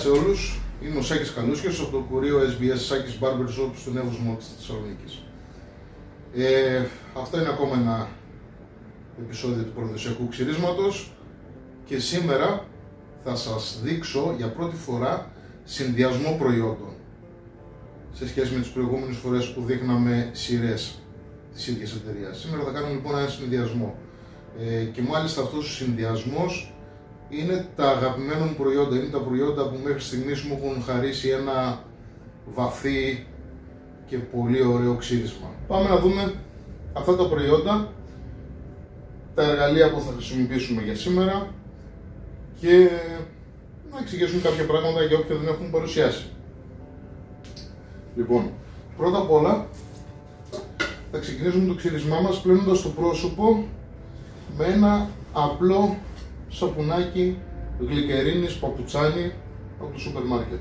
σε όλους, είμαι ο Σάκης Κανούσιος από το κουρείο SBS Σάκης Barber Shop στον Εύωσμο της Θεσσαλονίκης. Αυτό είναι ακόμα ένα επεισόδιο του παραδοσιακού ξυρίσματος και σήμερα θα σας δείξω για πρώτη φορά συνδυασμό προϊόντων σε σχέση με τις προηγούμενες φορές που δείχναμε σειρές της ίδιας εταιρείας. Σήμερα θα κάνουμε λοιπόν ένα συνδυασμό και μάλιστα αυτός ο συνδυασμός είναι τα αγαπημένα μου προϊόντα, είναι τα προϊόντα που μέχρι στιγμής μου έχουν χαρίσει ένα βαθύ και πολύ ωραίο ξύρισμα. Πάμε να δούμε αυτά τα προϊόντα, τα εργαλεία που θα χρησιμοποιήσουμε για σήμερα και να εξηγήσουμε κάποια πράγματα για όποια δεν έχουν παρουσιάσει. Λοιπόν, πρώτα απ' όλα θα ξεκινήσουμε το ξύρισμά μας πλένοντας το πρόσωπο με ένα απλό σαπουνάκι γλυκερίνης παπουτσάνι από το σούπερ μάρκετ.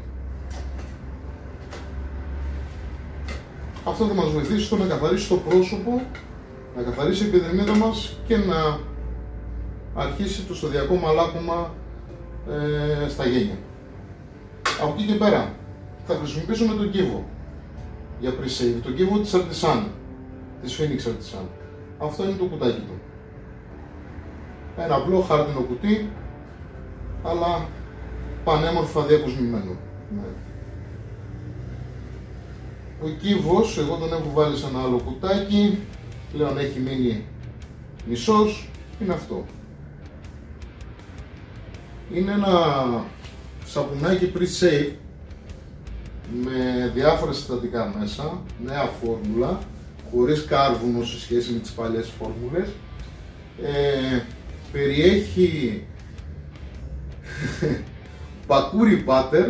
Αυτό θα μας βοηθήσει στο να καθαρίσει το πρόσωπο, να καθαρίσει η επιδερμίδα μας και να αρχίσει το σταδιακό μαλάκωμα στα γένια. Από εκεί και πέρα θα χρησιμοποιήσουμε τον κύβο για pre-shave, τον κύβο της Artisan, της Phoenix Artisan. Αυτό είναι το κουτάκι του. Ένα απλό χάρτινο κουτί, αλλά πανέμορφα διακοσμημένο. Ο κύβος, εγώ τον έχω βάλει σε ένα άλλο κουτάκι, πλέον έχει μείνει μισός, είναι αυτό. Είναι ένα σαπουνάκι pre-shave με διάφορα συστατικά μέσα, νέα φόρμουλα, χωρίς κάρβουνο σε σχέση με τις παλιές φόρμουλες. Περιέχει μπακούρι butter,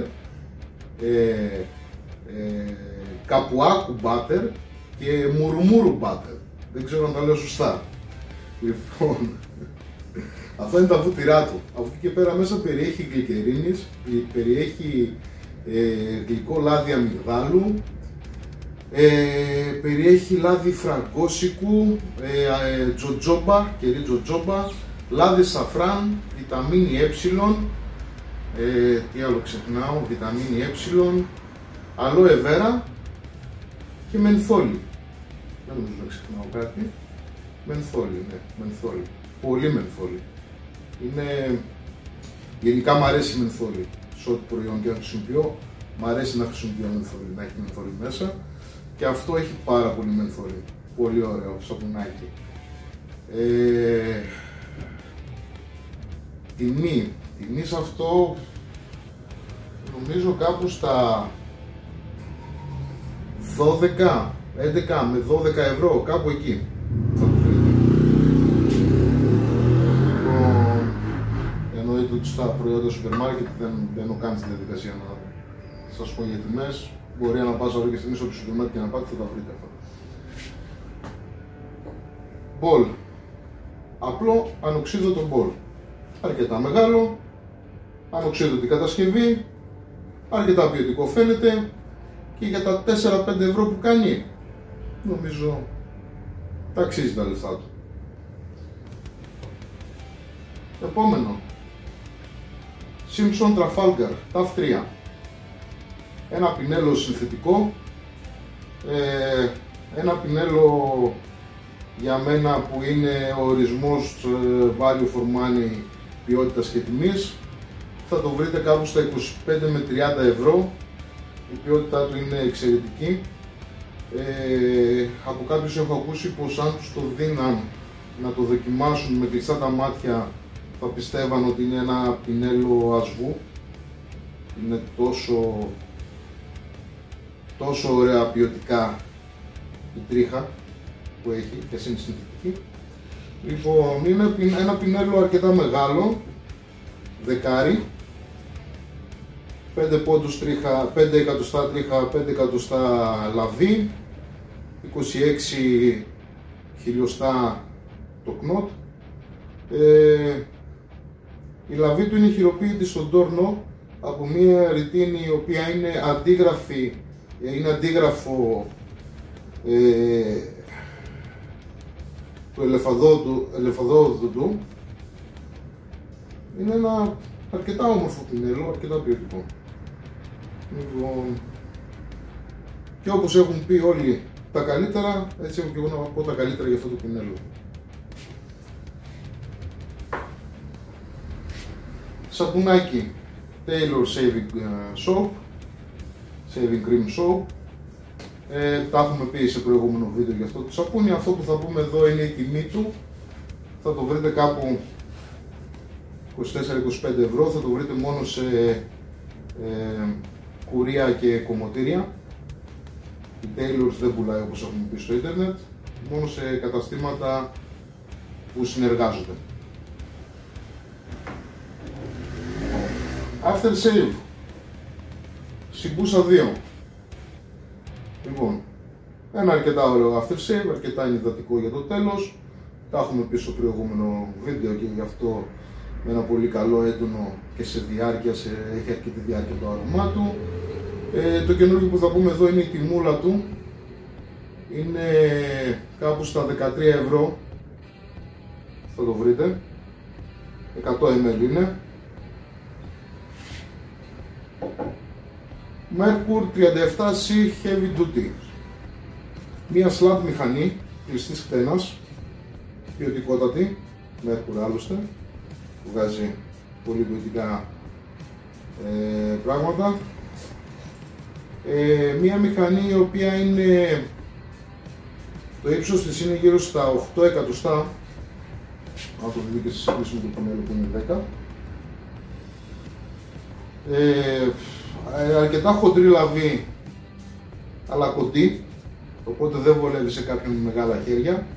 καπουάκου butter και μουρμούρου butter. Δεν ξέρω αν τα λέω σωστά. Λοιπόν, αυτά είναι τα βούτυρά του. Από εκεί και πέρα μέσα περιέχει γλυκερίνης, περιέχει γλυκό λάδι αμυγδάλου, περιέχει λάδι φραγκόσικου, τζοτζόμπα, κερί τζοτζόμπα, λάδι σαφράν, βιταμίνη ε, τι άλλο ξεχνάω, βιταμίνη ε, αλόε βέρα και μενθόλι. Δεν νομίζω να ξεχνάω κάτι. Μενθόλι, ναι, μενθόλι. Πολύ μενθόλι. Γενικά μου αρέσει η μενθόλι. Σε ό,τι προϊόν και να χρησιμοποιώ, μου αρέσει να χρησιμοποιώ μενθόλι, να έχει μενθόλι μέσα. Και αυτό έχει πάρα πολύ μενθόλι. Πολύ ωραίο σαπουνάκι. Τιμή σε αυτό νομίζω κάπου στα 11 με 12 ευρώ, κάπου εκεί θα το βρείτε. Εννοείται ότι στα προϊόντα σούπερ μάρκετ δεν έχω κάνει τη διαδικασία να σας πω για τιμές. Μπορεί να πάω αύριο και στιγμή στο σούπερ μάρκετ και να πάτε, θα τα βρείτε αυτά. Μπολ. Απλό ανοξίδωτο μπολ. Αρκετά μεγάλο, ανοξίδωτη κατασκευή, αρκετά ποιοτικό φαίνεται και για τα 4-5 ευρώ που κάνει, νομίζω τα αξίζει τα λεφτά του. Επόμενο, Simpson Trafalgar TAF 3. Ένα πινέλο συνθετικό, ένα πινέλο για μένα που είναι ο ορισμός value for money ποιότητας και τιμής. Θα το βρείτε κάπου στα 25 με 30 ευρώ. Η ποιότητά του είναι εξαιρετική. Από κάποιους έχω ακούσει πως αν τους το δίναν να το δοκιμάσουν με κλειστά τα μάτια θα πιστεύαν ότι είναι ένα πινέλο ασβού. Είναι τόσο ωραία ποιοτικά η τρίχα που έχει και είναι συνθετική. Λοιπόν, είναι ένα πινέλο αρκετά μεγάλο, δεκάρι, 5 πόντους τρίχα, 5 εκατοστά τρίχα, 5 εκατοστά λαβή, 26 χιλιοστά το knot. Η λαβή του είναι χειροποίητη στον τόρνο από μια ρητίνη η οποία είναι αντίγραφη, είναι αντίγραφο του ελεφαδόδου του. Είναι ένα αρκετά όμορφο πινέλο, αρκετά ποιοτικό. Λοιπόν, και όπως έχουν πει όλοι τα καλύτερα, έτσι έχω και εγώ να πω τα καλύτερα για αυτό το πινέλο. Σαπουνάκι Taylor Shaving Soap, Shaving Cream Soap. Τα έχουμε πει σε προηγούμενο βίντεο για αυτό το σαπούνι. Αυτό που θα πούμε εδώ είναι η τιμή του. Θα το βρείτε κάπου 24-25 ευρώ. Θα το βρείτε μόνο σε κουρία και κομμωτήρια. Η Taylor's δεν πουλάει, όπως έχουμε πει, στο ίντερνετ. Μόνο σε καταστήματα που συνεργάζονται. After Shave Shibusa 2. Λοιπόν, ένα αρκετά ωραίο After Shave, αρκετά ενυδατικό για το τέλος. Τα έχουμε πει στο προηγούμενο βίντεο και γι' αυτό με ένα πολύ καλό έντονο και σε διάρκεια, έχει αρκετή διάρκεια το άρωμά του. Το καινούργιο που θα πούμε εδώ είναι η τιμούλα του. Είναι κάπου στα 13 ευρώ. Θα το βρείτε. 100 ml είναι. Merkur 37C Heavy Duty. Μία slant μηχανή κλειστής χτένας, ποιοτικότατη, Merkur άλλωστε, που βγάζει πολύ ποιοτικά πράγματα. Μία μηχανή η οποία είναι, το ύψος της είναι γύρω στα 8 εκατοστά, αν το δείτε σε σύγκριση με το πινέλο που είναι 10. Αρκετά χοντρή λαβή, αλλά κοντή, οπότε δεν βολεύει σε κάποιον με μεγάλα χέρια.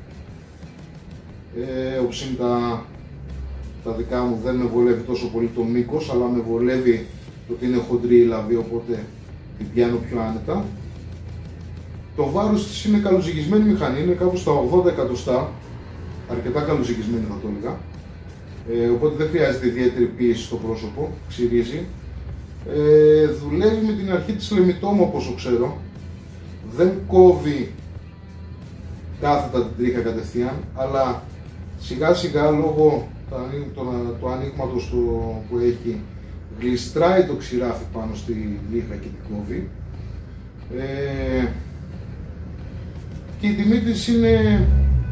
Όπως είναι τα δικά μου, δεν με βολεύει τόσο πολύ το μήκος, αλλά με βολεύει το ότι είναι χοντρή η λαβή, οπότε την πιάνω πιο άνετα. Το βάρος της είναι καλοζυγισμένη μηχανή, είναι κάπου στα 80 εκατοστά, αρκετά καλοζυγισμένη θα το έλεγα. Οπότε δεν χρειάζεται ιδιαίτερη πίεση στο πρόσωπο, ξυρίζει. Δουλεύει με την αρχή της λεμιτόμου, όπως το ξέρω. Δεν κόβει κάθετα την τρίχα κατευθείαν, αλλά σιγά σιγά λόγω του ανοίγματος που έχει, γλιστράει το ξηράφι πάνω στη λίχα και την κόβει. Και η τιμή της είναι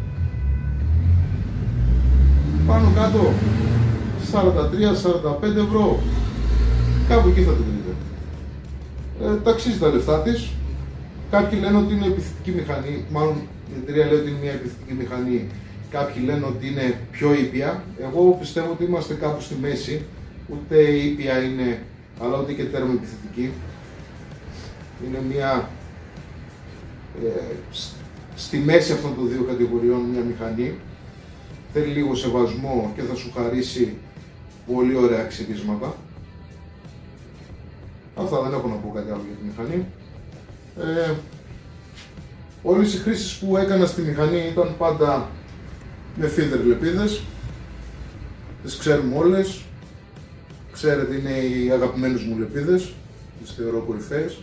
πάνω κάτω 43-45 ευρώ. Κάπου εκεί θα την δείτε. Ταξίζει τα λεφτά της. Κάποιοι λένε ότι είναι επιθετική μηχανή, μάλλον η εταιρεία λέει ότι είναι μια επιθετική μηχανή. Κάποιοι λένε ότι είναι πιο ήπια. Εγώ πιστεύω ότι είμαστε κάπου στη μέση. Ούτε ήπια είναι, αλλά ούτε και τέρμα επιθετική. Είναι μια στη μέση αυτών των δύο κατηγοριών μια μηχανή. Θέλει λίγο σεβασμό και θα σου χαρίσει πολύ ωραία ξυρίσματα. Αυτά, δεν έχω να πω κάτι άλλο για τη μηχανή. Όλες οι χρήσεις που έκανα στη μηχανή ήταν πάντα με feeder λεπίδες. Τις ξέρουμε όλες. Ξέρετε, είναι οι αγαπημένες μου λεπίδες. Τις θεωρώ κορυφαίες.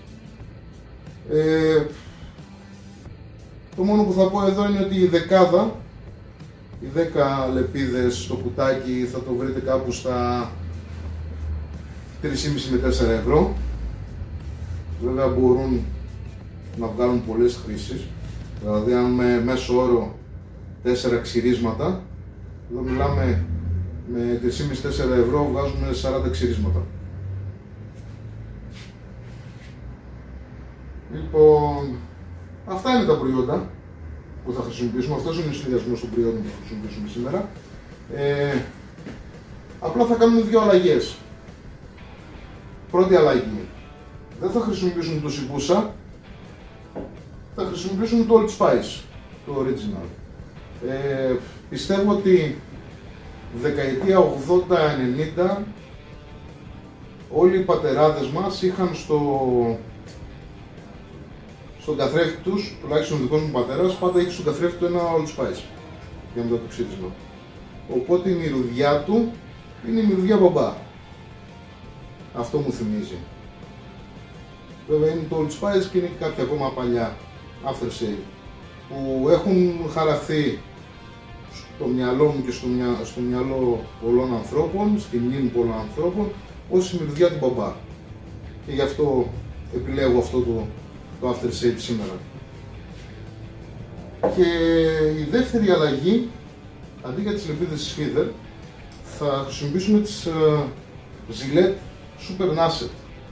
Το μόνο που θα πω εδώ είναι ότι η δεκάδα, οι 10 λεπίδες στο κουτάκι θα το βρείτε κάπου στα 3,5 με 4 ευρώ. Βέβαια μπορούν να βγάλουν πολλές χρήσεις. Δηλαδή αν με μέσο όρο 4 ξυρίσματα, εδώ μιλάμε με 3,5-4 ευρώ βγάζουμε 40 ξυρίσματα. Λοιπόν, αυτά είναι τα προϊόντα που θα χρησιμοποιήσουμε. Αυτός είναι ο συνδυασμός των προϊόντων που θα χρησιμοποιήσουμε σήμερα. Απλά θα κάνουμε δύο αλλαγές. Πρώτη αλλαγή. Δεν θα χρησιμοποιήσουμε το Shibusa, θα χρησιμοποιήσουμε το Old Spice, το original. Πιστεύω ότι δεκαετία 80-90 όλοι οι πατεράδες μας είχαν στον καθρέφτη τους, τουλάχιστον ο δικός μου πατέρας, πάντα είχε στον καθρέφτη του ένα Old Spice για μετά το ξύρισμα. Οπότε η μυρωδιά του είναι η μυρωδιά μπαμπά. Αυτό μου θυμίζει. Βέβαια είναι το Old Spice και είναι και κάποια ακόμα παλιά After Shave που έχουν χαραχθεί στο μυαλό μου και στο μυαλό πολλών ανθρώπων, στη μνήμη πολλών ανθρώπων, ως η μυρωδιά του μπαμπά. Και γι' αυτό επιλέγω αυτό το after shave σήμερα. Και η δεύτερη αλλαγή, αντί για τις λεπίδες της Feather, θα χρησιμοποιήσουμε τις Gillette Super Nasset.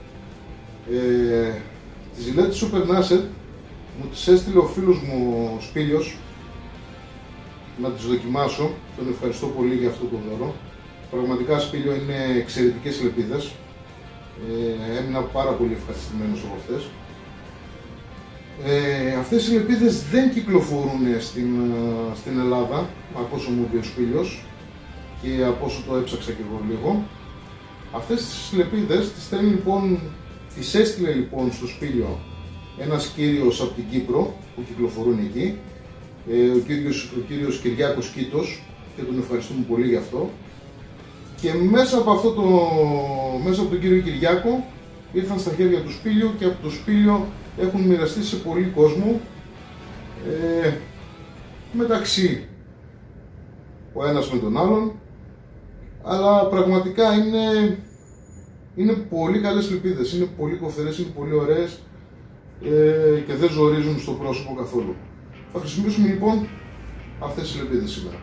Τις Gillette Super Nasset μου τις έστειλε ο φίλος μου ο Σπήλιος να τις δοκιμάσω. Τον ευχαριστώ πολύ για αυτό το δώρο. Πραγματικά, Σπήλιο, είναι εξαιρετικές λεπίδες. Έμεινα πάρα πολύ ευχαριστημένος από αυτές. Αυτές οι λεπίδες δεν κυκλοφορούν στην Ελλάδα, από όσο μου είπε ο Σπήλιος και από όσο το έψαξα και εγώ λίγο. Αυτές τις λεπίδες τις έστειλε λοιπόν στο Σπήλιο ένας κύριος από την Κύπρο που κυκλοφορούν εκεί, ο κύριος Κυριάκος Κίτος, και τον ευχαριστούμε πολύ γι' αυτό. Και μέσα από τον κύριο Κυριάκο ήρθαν στα χέρια του Σπήλιο και από το Σπήλιο έχουν μοιραστεί σε πολύ κόσμο, μεταξύ ο ένας με τον άλλον, αλλά πραγματικά είναι πολύ καλές λεπίδες, είναι πολύ κοφτερές, είναι πολύ ωραίες και δεν ζορίζουν στο πρόσωπο καθόλου. Θα χρησιμοποιήσουμε λοιπόν αυτές τις λεπίδες σήμερα.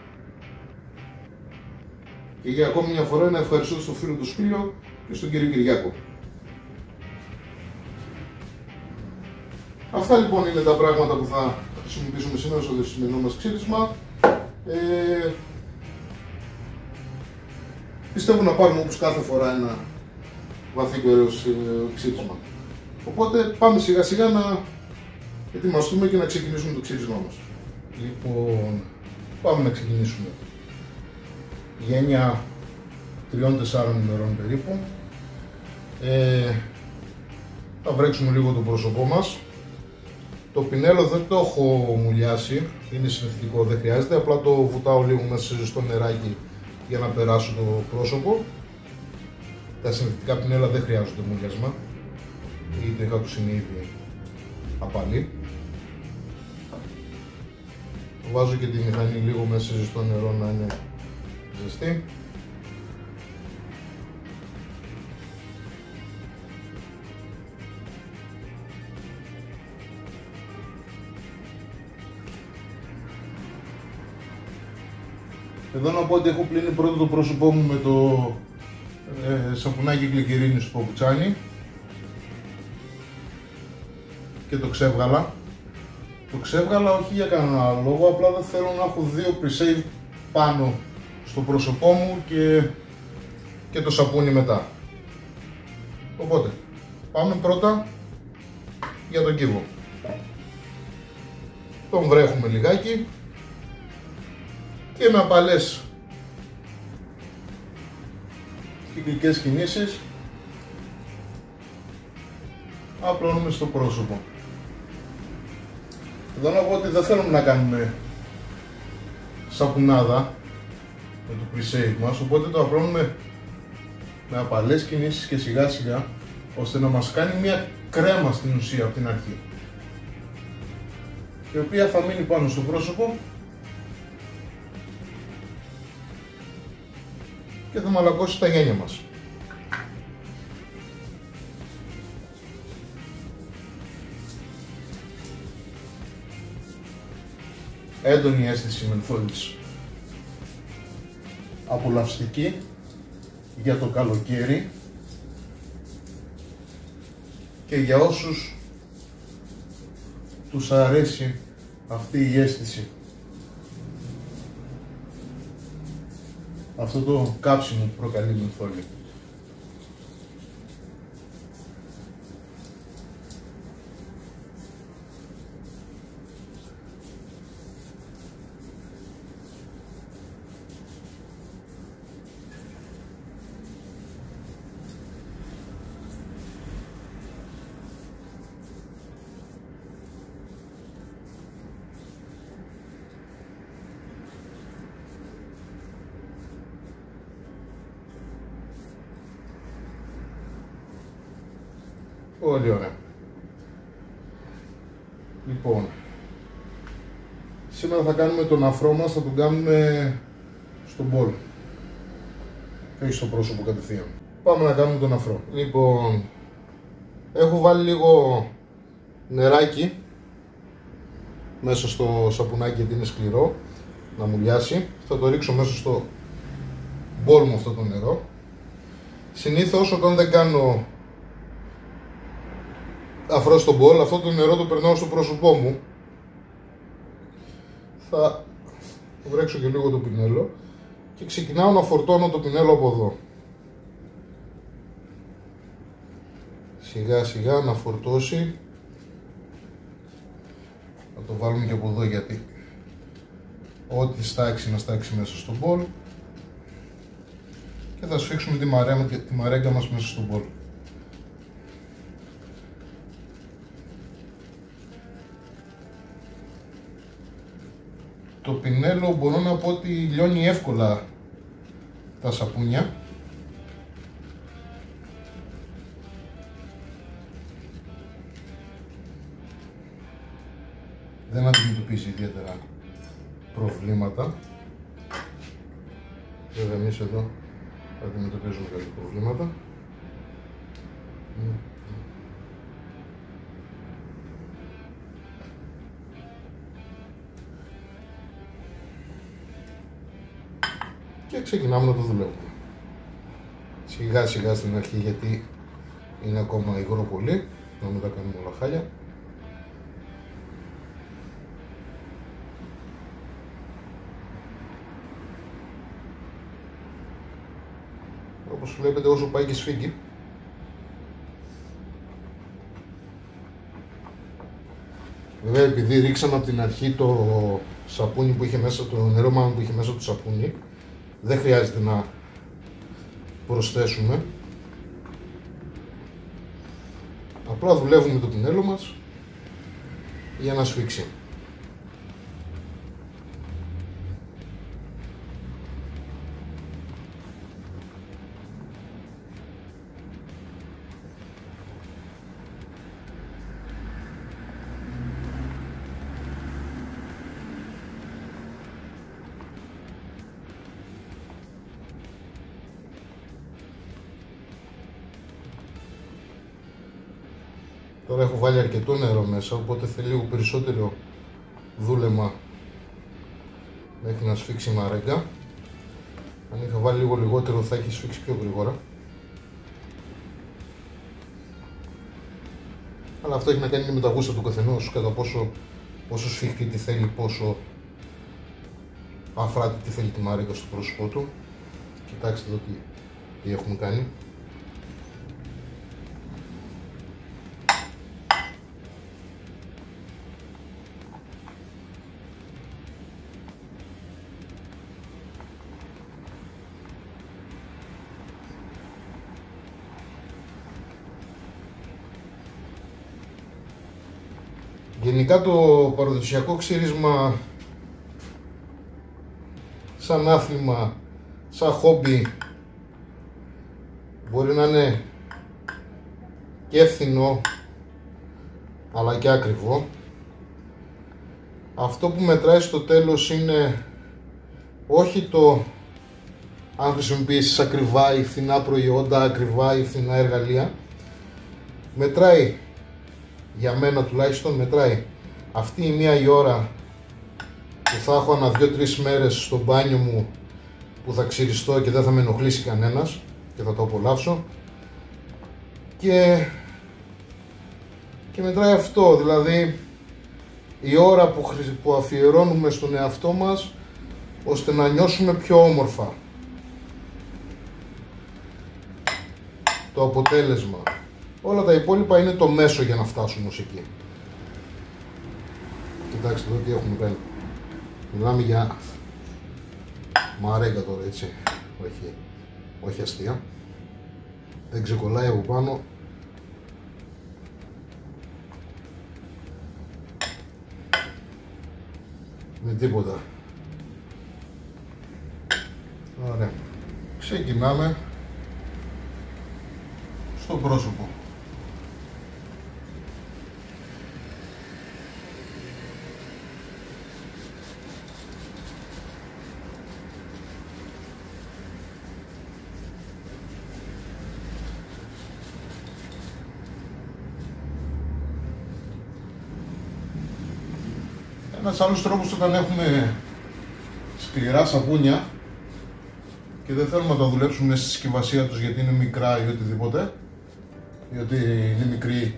Και για ακόμη μια φορά να ευχαριστώ στον φίλο του Σπήλιο και στον κύριο Κυριάκο. Αυτά λοιπόν είναι τα πράγματα που θα χρησιμοποιήσουμε σήμερα στο σημερινό μας ξύρισμα. Πιστεύω να πάρουμε όπως κάθε φορά ένα βαθύ και ωραίο ξύρισμα. Οπότε πάμε σιγά σιγά να ετοιμαστούμε και να ξεκινήσουμε το ξύρισμα μας. Λοιπόν, πάμε να ξεκινήσουμε. Γένεια 3-4 ημερών περίπου. Θα βρέξουμε λίγο το πρόσωπό μας. Το πινέλο δεν το έχω μουλιάσει, είναι συνθετικό, δεν χρειάζεται, απλά το βουτάω λίγο μέσα σε ζεστό νεράκι για να περάσω το πρόσωπο. Τα συνθετικά πινέλα δεν χρειάζονται μουλιασμα, η τριχά τους είναι ήδη απαλή. Βάζω και τη μηχανή λίγο μέσα σε ζεστό νερό να είναι ζεστή. Εδώ να πω ότι έχω πλύνει πρώτο το πρόσωπό μου με το σαπουνάκι γλυκερίνης του παπουτσάνι και το ξέβγαλα. Το ξέβγαλα όχι για κανένα άλλο λόγο, απλά δεν θέλω να έχω δύο pre-shave πάνω στο πρόσωπό μου και το σαπούνι μετά. Οπότε πάμε πρώτα για τον κύβο. Τον βρέχουμε λιγάκι και με απαλές κυκλικές κινήσεις απλώνουμε στο πρόσωπο. Εδώ να πω ότι δεν θέλουμε να κάνουμε σαπουνάδα με το pre-shave μας, οπότε το απλώνουμε με απαλές κινήσεις και σιγά σιγά, ώστε να μας κάνει μια κρέμα στην ουσία από την αρχή, η οποία θα μείνει πάνω στο πρόσωπο και θα μαλακώσει τα γένια μας. Έντονη αίσθηση μενθόλης, απολαυστική για το καλοκαίρι και για όσους τους αρέσει αυτή η αίσθηση, αυτό το κάψιμο που προκαλεί μενθόλη. Πολύ ωραία. Λοιπόν, σήμερα θα κάνουμε τον αφρό μας, θα τον κάνουμε στον μπολ, όχι στο πρόσωπο κατευθείαν. Πάμε να κάνουμε τον αφρό. Λοιπόν, Έχω βάλει λίγο νεράκι μέσα στο σαπουνάκι γιατί είναι σκληρό, να μουλιάσει. Θα το ρίξω μέσα στο μπολ μου αυτό το νερό. Συνήθως όταν δεν κάνω αφρό στο μπολ, αυτό το νερό το περνάω στο πρόσωπό μου. Θα βρέξω και λίγο το πινέλο και ξεκινάω να φορτώνω το πινέλο από εδώ. Σιγά σιγά να φορτώσει. Θα το βάλουμε και από εδώ γιατί ό,τι στάξει να στάξει μέσα στο μπολ. Και θα σφίξουμε τη μαρέγκα μας μέσα στο μπολ. Το πινέλο μπορώ να πω ότι λιώνει εύκολα τα σαπούνια. Δεν αντιμετωπίζει ιδιαίτερα προβλήματα. Βέβαια εμείς εδώ αντιμετωπίζουμε κάποια προβλήματα. Και ξεκινάμε να το δουλεύουμε. Σιγά σιγά στην αρχή γιατί είναι ακόμα υγρό πολύ, να μην τα κάνουμε όλα χάλια. Όπως βλέπετε όσο πάει και σφίγγει. Βέβαια επειδή ρίξαμε από την αρχή το σαπούνι που είχε μέσα, το νερό μάλλον που είχε μέσα το σαπούνι, δεν χρειάζεται να προσθέσουμε. Απλά δουλεύουμε το πινέλο μας για να σφίξει. Τώρα έχω βάλει αρκετό νερό μέσα, οπότε θέλει λίγο περισσότερο δούλεμα μέχρι να σφίξει η μαρέγκα. Αν είχα βάλει λίγο λιγότερο θα έχει σφίξει πιο γρήγορα. Αλλά αυτό έχει να κάνει και με τα γούστα του καθενός, κατά πόσο σφιχτή τη θέλει, πόσο αφράτη τη θέλει τη μαρέγκα στο πρόσωπό του. Κοιτάξτε εδώ τι έχουμε κάνει. Γενικά το παραδοσιακό ξύρισμα σαν άθλημα, σαν χόμπι μπορεί να είναι και φθηνό αλλά και ακριβό. Αυτό που μετράει στο τέλος είναι όχι το αν χρησιμοποιήσεις ακριβά ή φθηνά προϊόντα, ακριβά ή φθηνά εργαλεία. Μετράει, για μένα τουλάχιστον, μετράει αυτή η μία η ώρα που θα έχω ανά 2-3 μέρες στο μπάνιο μου που θα ξυριστώ και δεν θα με ενοχλήσει κανένας και θα το απολαύσω, και μετράει αυτό, δηλαδή η ώρα που αφιερώνουμε στον εαυτό μας ώστε να νιώσουμε πιο όμορφα. Το αποτέλεσμα. Όλα τα υπόλοιπα είναι το μέσο για να φτάσουμε ως εκεί. Κοιτάξτε εδώ τι έχουμε κάνει. Μιλάμε για μαρέγκα τώρα, έτσι. Όχι αστεία. Δεν ξεκολλάει από πάνω. Με τίποτα. Ωραία. Ξεκινάμε στο πρόσωπο. Ένας άλλος τρόπος όταν έχουμε σκληρά σαπούνια και δεν θέλουμε να τα δουλέψουμε στη συσκευασία τους γιατί είναι μικρά ή οτιδήποτε, γιατί είναι μικρή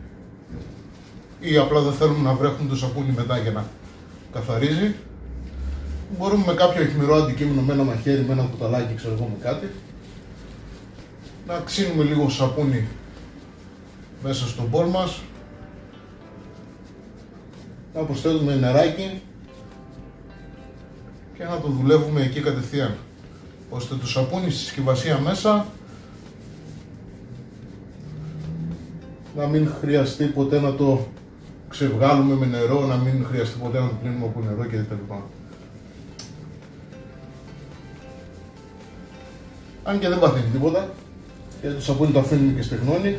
ή απλά δεν θέλουμε να βρέχουμε το σαπούνι μετά για να καθαρίζει, μπορούμε με κάποιο αιχμηρό αντικείμενο, με ένα μαχαίρι, με ένα κουταλάκι, ξέρω εγώ, με κάτι, να ξύνουμε λίγο σαπούνι μέσα στον μπολ μας, να προσθέτουμε νεράκι και να το δουλεύουμε εκεί κατευθείαν, ώστε το σαπούνι στη συσκευασία μέσα να μην χρειαστεί ποτέ να το ξεβγάλουμε με νερό, να μην χρειαστεί ποτέ να το πλύνουμε από νερό κτλ. Αν και δεν παθαίνει τίποτα, γιατί το σαπούνι το αφήνουμε και στεγνώνει.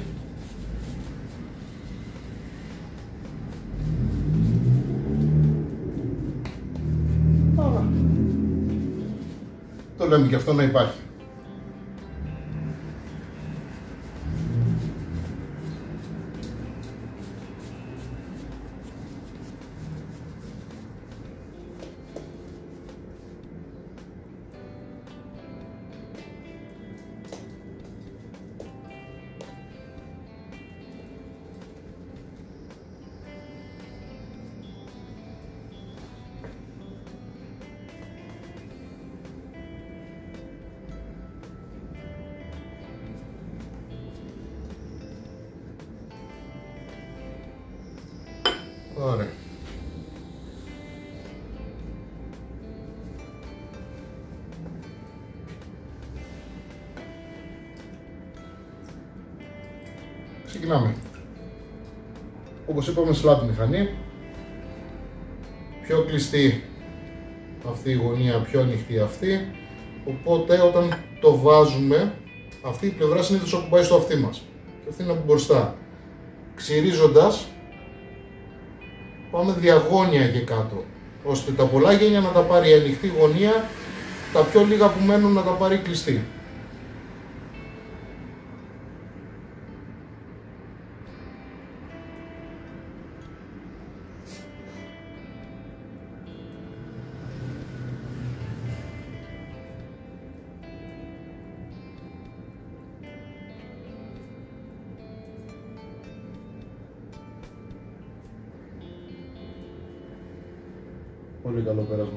Αλλά το λέμε και αυτό να υπάρχει. Ωραία. Ξεκινάμε. Όπως είπαμε, σλάμπ μηχανή. Πιο κλειστή αυτή η γωνία, πιο ανοιχτή αυτή. Οπότε όταν το βάζουμε, αυτή η πλευρά συνήθως ακουμπάει στο αυτί μας και αυτή είναι από μπροστά. Ξυρίζοντας, πάμε διαγώνια και κάτω, ώστε τα πολλά γένια να τα πάρει η ανοιχτή γωνία, τα πιο λίγα που μένουν να τα πάρει κλειστή. Πολύ καλό πέρασμα.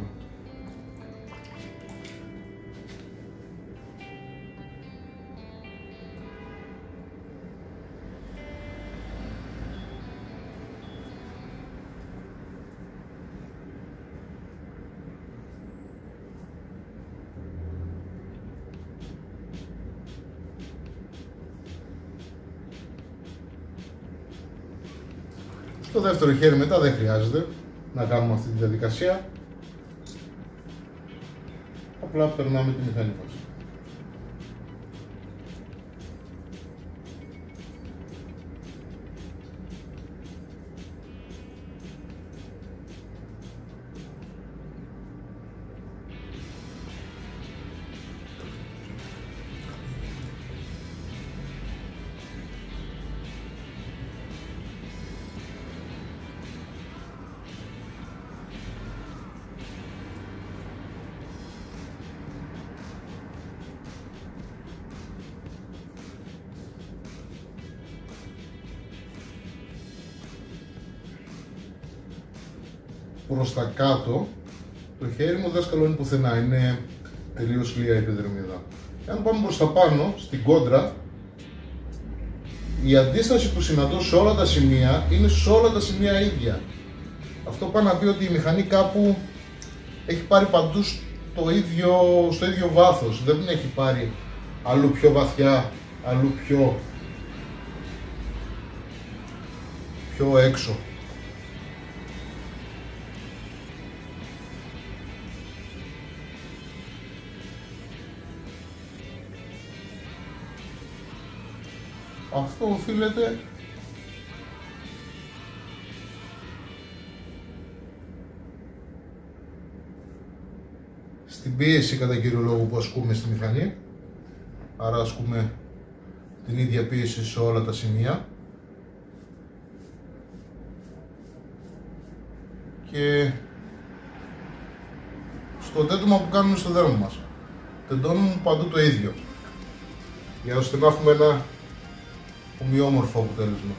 Στο δεύτερο χέρι μετά δεν χρειάζεται να κάνουμε αυτή τη διαδικασία. Απλά περνάμε τη μηχανή μας. Προς τα κάτω, το χέρι μου δεν σκαλώνει πουθενά, είναι τελείως λία η επιδερμίδα. Αν πάμε προς τα πάνω, στην κόντρα, η αντίσταση που συναντώ σε όλα τα σημεία είναι σε όλα τα σημεία ίδια. Αυτό πάει να πει ότι η μηχανή κάπου έχει πάρει παντού στο ίδιο βάθος, δεν έχει πάρει αλλού πιο βαθιά, αλλού πιο έξω. Αυτό οφείλεται στην πίεση κατά κύριο λόγο που ασκούμε στη μηχανή. Άρα ασκούμε την ίδια πίεση σε όλα τα σημεία και στο τέντωμα που κάνουμε στο δέρμα μας. Τεντώνουμε παντού το ίδιο, για ώστε να έχουμε ένα ομοιόμορφο αποτέλεσμα.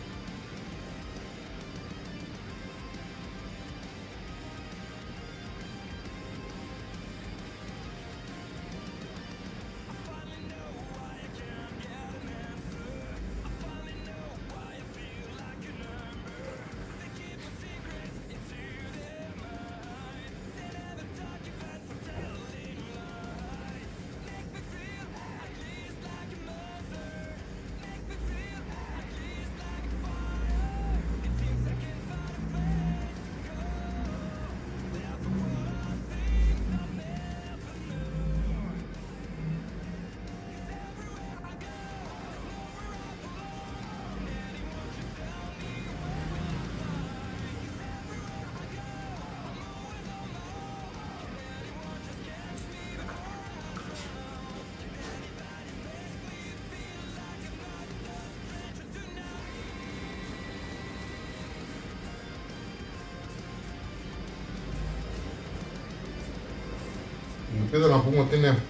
Ελπίζω να πούμε ότι είναι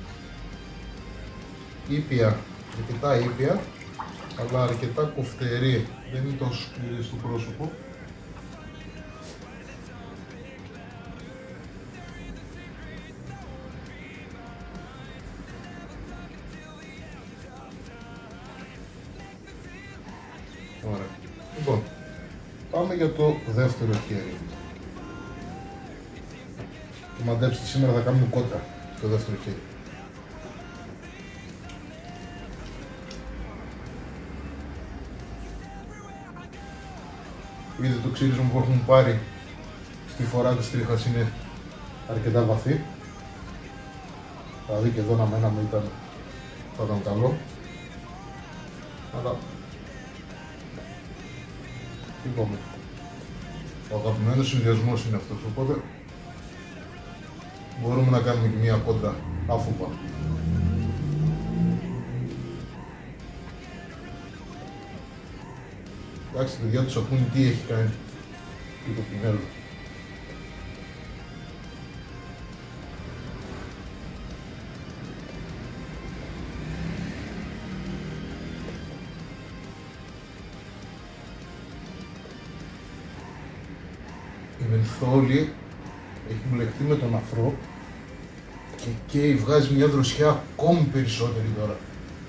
ήπια, αρκετά ήπια, αλλά αρκετά κοφτερή, δεν είναι τόσο σκληρή στο πρόσωπο. Ωραία. Λοιπόν, πάμε για το δεύτερο χέρι. Μαντέψτε, σήμερα θα κάνουμε κόντρα στο δεύτερο χέρι. Είδε το ξύρισμα που έχουμε πάρει στη φορά της τρίχας είναι αρκετά βαθύ. Δηλαδή και εδώ να μέναμε θα ήταν καλό. Αλλά είπαμε, ο αγαπημένος συνδυασμός είναι αυτός, οπότε μπορούμε να κάνουμε και μία κόντρα άφουπα. Εντάξει, παιδιά του σαπούνι τι έχει κάνει το πινέλο. Η μενθόλη έχει μπλεχτεί με τον αφρό και καίει, βγάζει μια δροσιά ακόμη περισσότερη τώρα.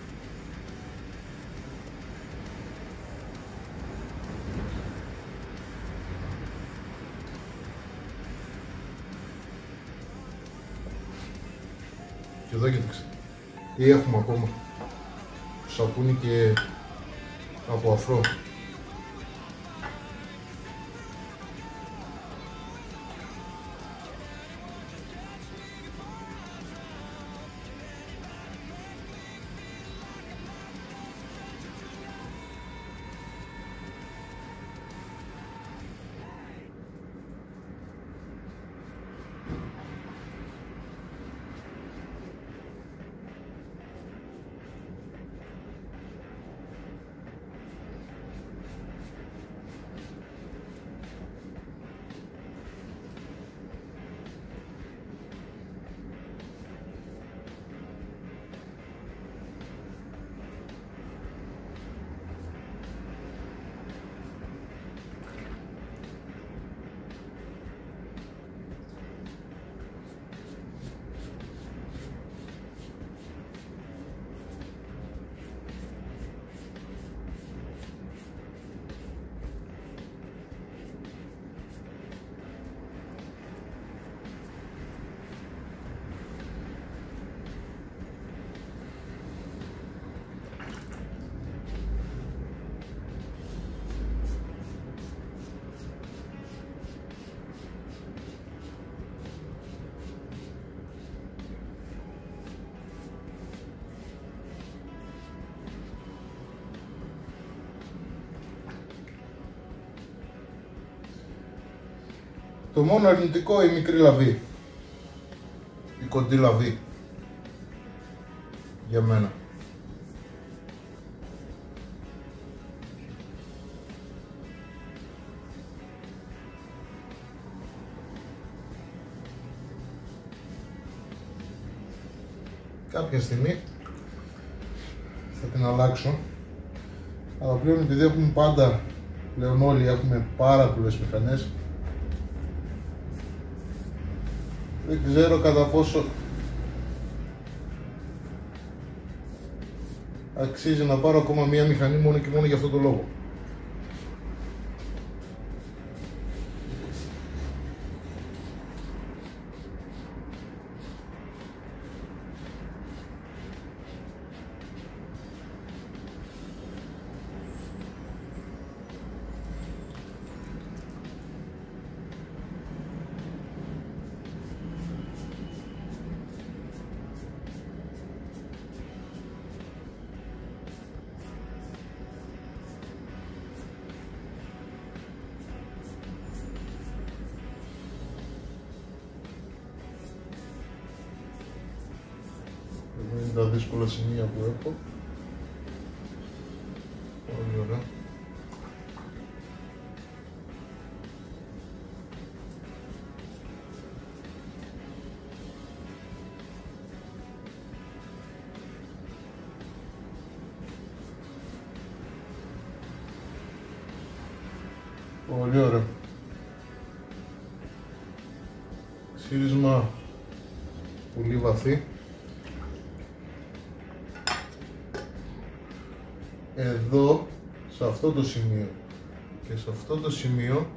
Και εδώ κοίταξε, τι έχουμε ακόμα, σαπούνι και από αφρό. Το μόνο αρνητικό η μικρή λαβή, η κοντή λαβή, για μένα. κάποια στιγμή θα την αλλάξω. Αλλά πλέον, επειδή έχουμε πάντα, πλέον όλοι έχουμε πάρα πολλές μηχανές, δεν ξέρω κατά πόσο αξίζει να πάρω ακόμα μία μηχανή μόνο και μόνο για αυτό το λόγο. Εδώ είναι τα δύσκολα σημεία που έχω. Πολύ ωραία. Πολύ ωραία. Ξύρισμα πολύ βαθύ. Εδώ, σε αυτό το σημείο και σε αυτό το σημείο,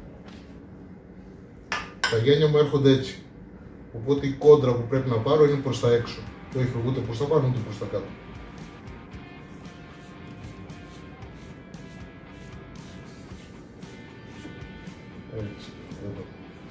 τα γένια μου έρχονται έτσι. Οπότε η κόντρα που πρέπει να πάρω είναι προς τα έξω. Το έχω ούτε προς τα πάνω ούτε προς τα κάτω. Έτσι, εδώ.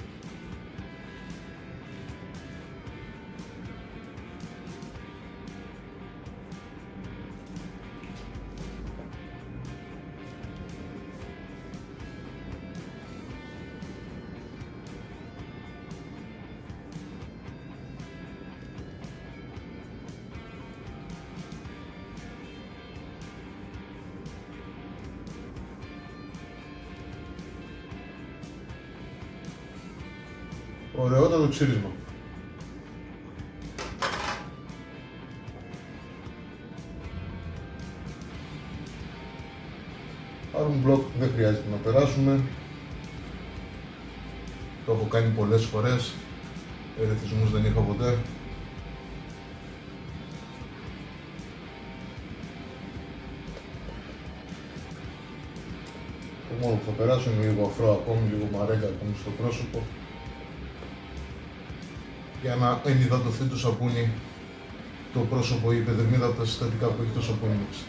Ωραιότατο ξύρισμα. Άρουν μπλοκ δεν χρειάζεται να περάσουμε. Το έχω κάνει πολλές φορές. Ερεθισμούς δεν είχα ποτέ. Το μόνο που θα περάσω είναι λίγο αφρό ακόμη, λίγο μαρέγκα ακόμη στο πρόσωπο, για να ενυδατωθεί το σαπούνι το πρόσωπο, η επιδερμίδα από τα συστατικά που έχει το σαπούνι μέσα.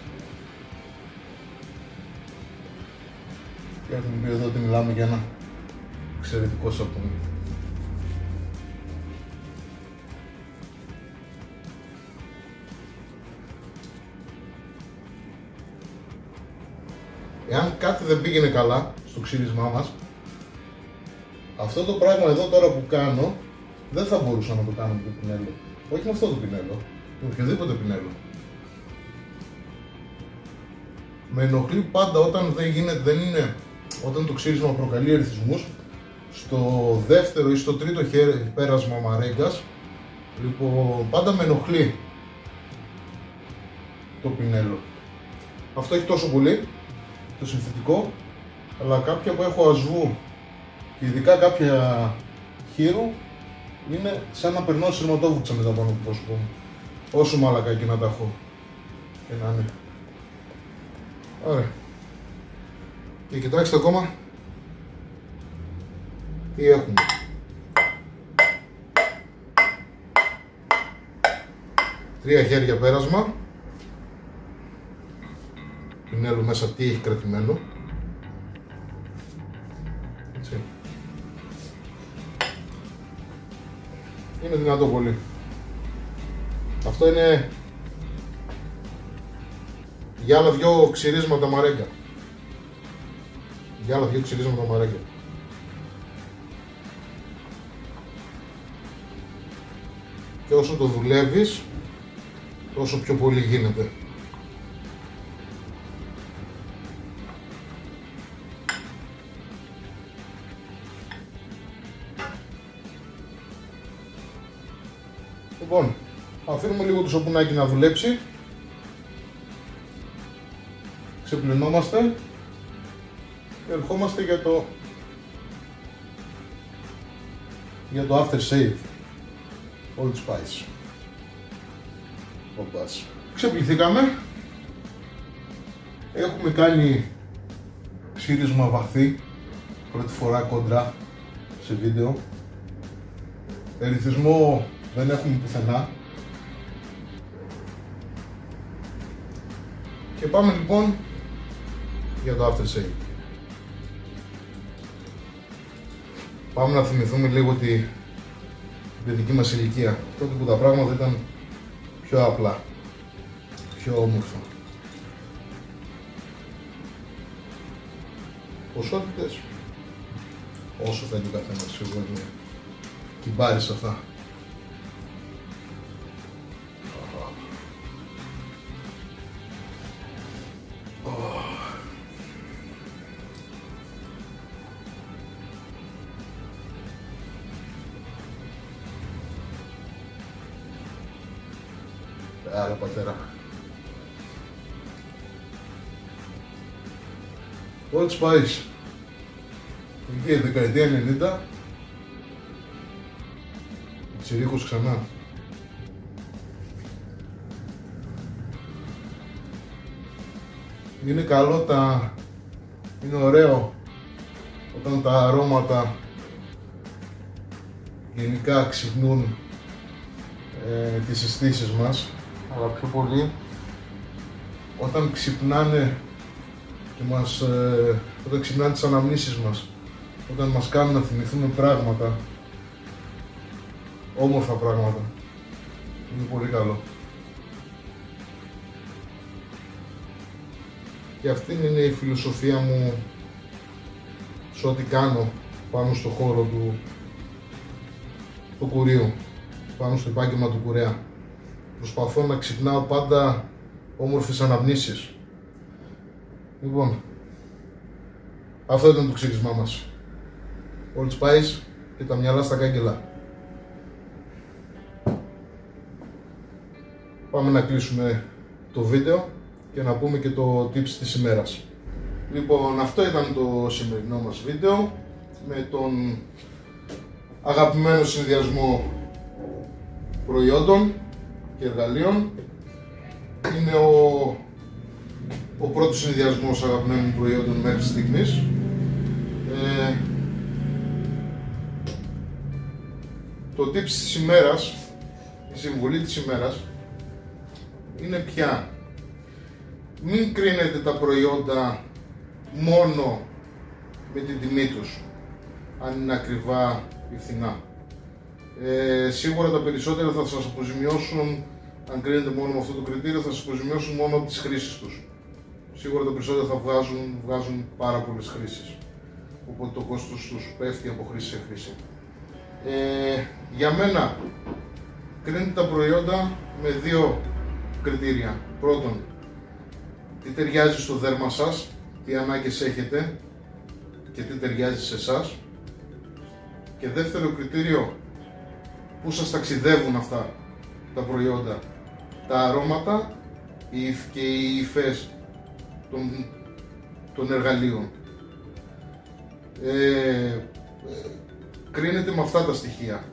Και έχουμε πει εδώ ότι μιλάμε για ένα εξαιρετικό σαπούνι. Εάν κάτι δεν πήγαινε καλά στο ξύρισμά μας, αυτό το πράγμα εδώ τώρα που κάνω, δεν θα μπορούσα να το κάνω με το πινέλο. Όχι με αυτό το πινέλο, με οποιοδήποτε πινέλο. Με ενοχλεί πάντα όταν δεν είναι, όταν το ξύρισμα προκαλεί ερεθισμούς, στο δεύτερο ή στο τρίτο πέρασμα μαρέγκας, λοιπόν, πάντα με ενοχλεί το πινέλο. Αυτό έχει τόσο πολύ, το συνθετικό, αλλά κάποια που έχω ασβού και ειδικά κάποια χείρου, είναι σαν να περνάω σειρματόβουξα μετά πάνω από το πρόσωπό μου. Όσο μάλακα και να τα έχω και να είναι. Ωραία. Και κοιτάξτε ακόμα τι έχουμε. Τρία χέρια πέρασμα. Πινέλο μέσα τι έχει κρατημένο. Έτσι. Είναι δυνατό πολύ. Αυτό είναι για άλλα δυο ξυρίσματα μαρέγκα. Για άλλα δυο ξυρίσματα μαρέγκα. Και όσο το δουλεύεις, τόσο πιο πολύ γίνεται. Λοιπόν, Αφήνουμε λίγο το σαπουνάκι να δουλέψει. Ξεπλυνόμαστε και ερχόμαστε για το after shave Old Spice. Οπάς. Ξεπληθήκαμε. Έχουμε κάνει ξύρισμα βαθύ, πρώτη φορά κόντρα σε βίντεο. Ερυθισμό δεν έχουμε πουθενά. Και πάμε λοιπόν για το after shave. Πάμε να θυμηθούμε λίγο την παιδική μας ηλικία, τότε που τα πράγματα ήταν πιο απλά, πιο όμορφα. Ποσότητες, όσο θέλει ο καθένας, σίγουρα είναι κυμπάρι σε αυτά. Άρα πατέρα. Old Spice. Εκεί δεκαετία 90. Τσιρίκος ξανά. Είναι καλό είναι ωραίο όταν τα αρώματα γενικά ξυπνούν τις αισθήσεις μας, αλλά πιο πολύ όταν ξυπνάνε και όταν ξυπνάνε τις αναμνήσεις μας, όταν μας κάνουν να θυμηθούμε πράγματα, όμορφα πράγματα. Είναι πολύ καλό. Και αυτή είναι η φιλοσοφία μου σε ό,τι κάνω πάνω στο χώρο του κουρείου, πάνω στο επάγγελμα του κουρέα. Προσπαθώ να ξυπνάω πάντα όμορφες αναμνήσεις. Λοιπόν, αυτό ήταν το ξύρισμά μας. Old Spice και τα μυαλά στα κάγκελα. Πάμε να κλείσουμε το βίντεο και να πούμε και το tips της ημέρας. Λοιπόν, αυτό ήταν το σημερινό μας βίντεο με τον αγαπημένο συνδυασμό προϊόντων και εργαλείων. Είναι ο πρώτος συνδυασμός αγαπημένων προϊόντων μέχρι στιγμής. Το tips της ημέρας, η συμβουλή της ημέρας είναι πια: μην κρίνετε τα προϊόντα μόνο με την τιμή τους, αν είναι ακριβά ή φθηνά. Σίγουρα τα περισσότερα θα σας αποζημιώσουν, αν κρίνετε μόνο με αυτό το κριτήριο, θα σας αποζημιώσουν μόνο από τις χρήσεις τους. Σίγουρα τα περισσότερα θα βγάζουν πάρα πολλές χρήσεις, οπότε το κόστος τους πέφτει από χρήση σε χρήση. Για μένα, κρίνετε τα προϊόντα με δύο κριτήρια. Πρώτον, τι ταιριάζει στο δέρμα σας, τι ανάγκες έχετε και τι ταιριάζει σε εσάς. Και δεύτερο κριτήριο, πού σας ταξιδεύουν αυτά τα προϊόντα, τα αρώματα και οι υφές των εργαλείων. Κρίνεται με αυτά τα στοιχεία.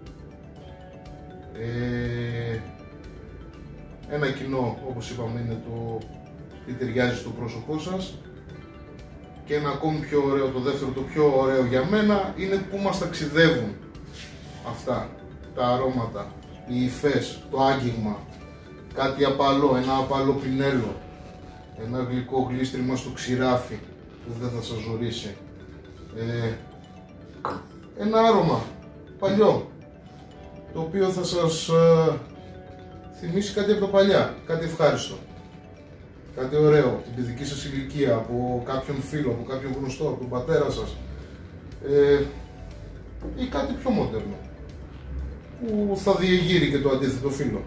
Ένα κοινό, όπως είπαμε, είναι το τι ταιριάζει στο πρόσωπό σας. Και ένα ακόμη πιο ωραίο, το δεύτερο, το πιο ωραίο για μένα, είναι που μας ταξιδεύουν αυτά τα αρώματα, οι υφές, το άγγιγμα, κάτι απαλό, ένα απαλό πινέλο, ένα γλυκό γλίστριμα στο ξηράφι που δεν θα σας ζορίσει, ένα άρωμα παλιό, το οποίο θα σας θυμίσει κάτι από τα παλιά, κάτι ευχάριστο, κάτι ωραίο, την παιδική σας ηλικία, από κάποιον φίλο, από κάποιον γνωστό, από τον πατέρα σας, ή κάτι πιο μοντέρνο που θα διεγείρει και το αντίθετο φύλο.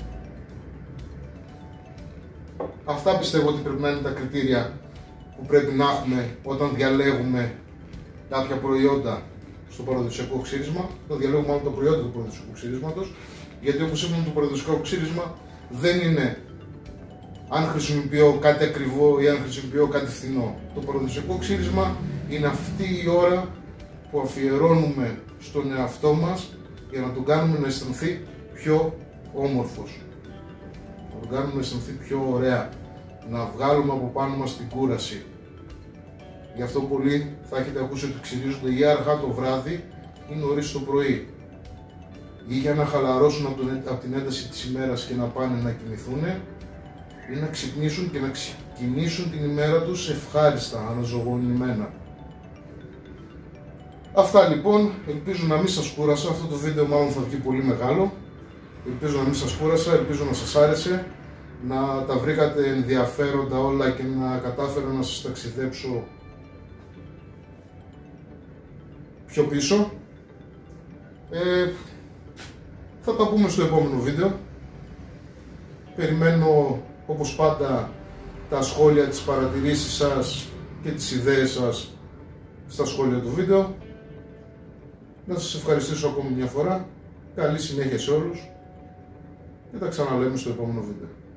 Αυτά πιστεύω ότι πρέπει να είναι τα κριτήρια που πρέπει να έχουμε όταν διαλέγουμε κάποια προϊόντα στο παραδοσιακό ξύρισμα. Όταν διαλέγουμε μάλλον τα προϊόντα του παραδοσιακού ξύρισματος, Γιατί όπως είπαμε, το παραδοσιακό ξύρισμα δεν είναι αν χρησιμοποιώ κάτι ακριβό ή αν χρησιμοποιώ κάτι φθηνό. Το παραδοσιακό ξύρισμα είναι αυτή η ώρα που αφιερώνουμε στον εαυτό μας για να τον κάνουμε να αισθανθεί πιο όμορφος, να τον κάνουμε να αισθανθεί πιο ωραία, να βγάλουμε από πάνω μας την κούραση. Γι' αυτό πολλοί θα έχετε ακούσει ότι ξυρίζονται ή αργά το βράδυ ή νωρίς το πρωί, ή για να χαλαρώσουν από την ένταση της ημέρας και να πάνε να κοιμηθούν, ή να ξυπνήσουν και να ξεκινήσουν την ημέρα τους ευχάριστα, αναζωογονημένα. Αυτά λοιπόν, ελπίζω να μην σας κούρασα, αυτό το βίντεο μάλλον θα βγει πολύ μεγάλο. Ελπίζω να μην σας κούρασα, ελπίζω να σας άρεσε, να τα βρήκατε ενδιαφέροντα όλα και να κατάφερα να σας ταξιδέψω πιο πίσω. Θα τα πούμε στο επόμενο βίντεο. Περιμένω όπως πάντα τα σχόλια, τις παρατηρήσεις σας και τις ιδέες σας στα σχόλια του βίντεο. Να σας ευχαριστήσω ακόμη μια φορά. Καλή συνέχεια σε όλους και τα ξαναλέμε στο επόμενο βίντεο.